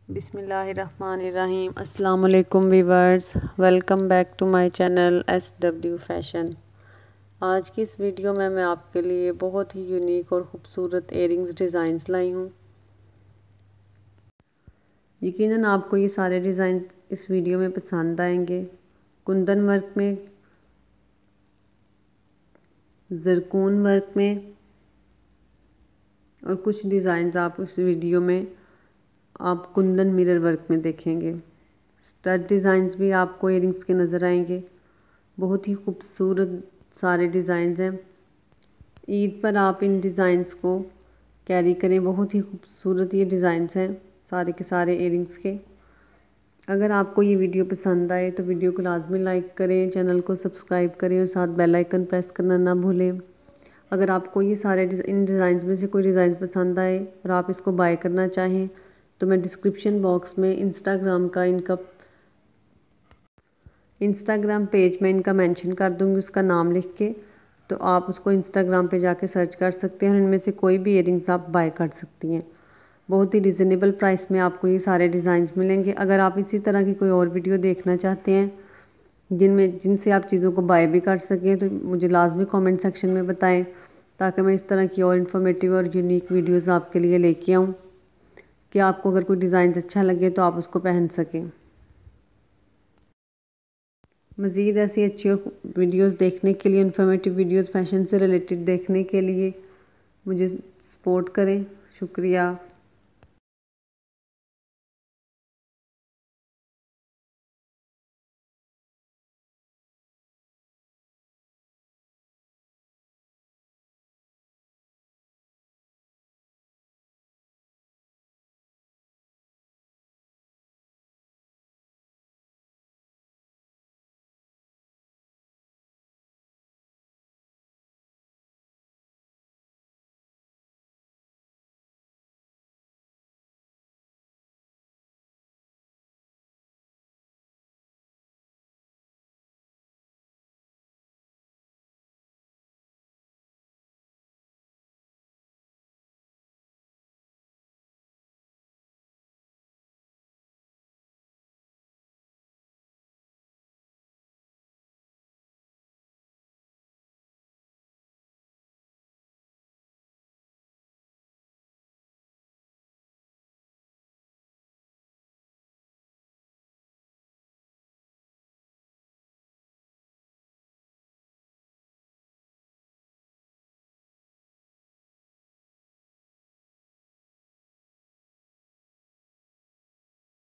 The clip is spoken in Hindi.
बिस्मिल्लाहिर्रहमानिर्रहीम। अस्सलाम वालेकुम viewers, welcome back to my channel SW fashion. आज की इस वीडियो में मैं आपके लिए बहुत ही यूनिक और ख़ूबसूरत इयरिंग्स डिज़ाइंस लाई हूँ। यकीनन आपको ये सारे डिज़ाइन इस वीडियो में पसंद आएंगे। कुंदन वर्क में, ज़रकून वर्क में और कुछ डिज़ाइंस आप इस वीडियो में आप कुंदन मिरर वर्क में देखेंगे। स्टड डिज़ाइंस भी आपको इयरिंग्स के नज़र आएंगे। बहुत ही खूबसूरत सारे डिज़ाइंस हैं। ईद पर आप इन डिज़ाइंस को कैरी करें। बहुत ही खूबसूरत ये डिज़ाइंस हैं सारे के सारे इयरिंग्स के। अगर आपको ये वीडियो पसंद आए तो वीडियो को लाजमी लाइक करें, चैनल को सब्सक्राइब करें और साथ बेल आइकन प्रेस करना ना भूलें। अगर आपको ये सारे इन डिज़ाइंस में से कोई डिज़ाइन पसंद आए और आप इसको बाय करना चाहें तो मैं डिस्क्रिप्शन बॉक्स में इंस्टाग्राम पेज में इनका मेंशन कर दूंगी, उसका नाम लिख के। तो आप उसको इंस्टाग्राम पे जाके सर्च कर सकते हैं और इनमें से कोई भी इयरिंग्स आप बाय कर सकती हैं। बहुत ही रिजनेबल प्राइस में आपको ये सारे डिज़ाइंस मिलेंगे। अगर आप इसी तरह की कोई और वीडियो देखना चाहते हैं जिनसे आप चीज़ों को बाय भी कर सकें तो मुझे लाजमी कमेंट सेक्शन में बताएं, ताकि मैं इस तरह की और इन्फॉर्मेटिव और यूनिक वीडियोस आपके लिए लेके आऊँ कि आपको अगर कोई डिज़ाइन अच्छा लगे तो आप उसको पहन सकें। मज़ीद ऐसी अच्छी और वीडियोस देखने के लिए, इन्फॉर्मेटिव वीडियोस फैशन से रिलेटेड देखने के लिए मुझे सपोर्ट करें। शुक्रिया।